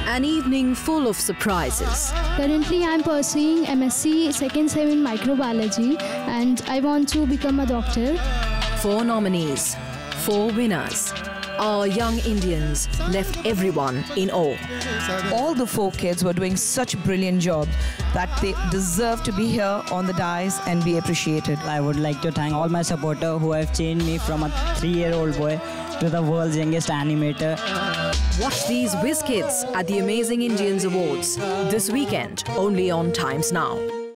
An evening full of surprises. Currently, I am pursuing MSc second sem in microbiology and I want to become a doctor. 4 nominees, 4 winners. Our young Indians left everyone in awe. All the 4 kids were doing such a brilliant job that they deserve to be here on the dais and be appreciated. I would like to thank all my supporters who have changed me from a 3-year-old boy to the world's youngest animator. Watch these whiz kids at the Amazing Indians Awards this weekend, only on Times Now.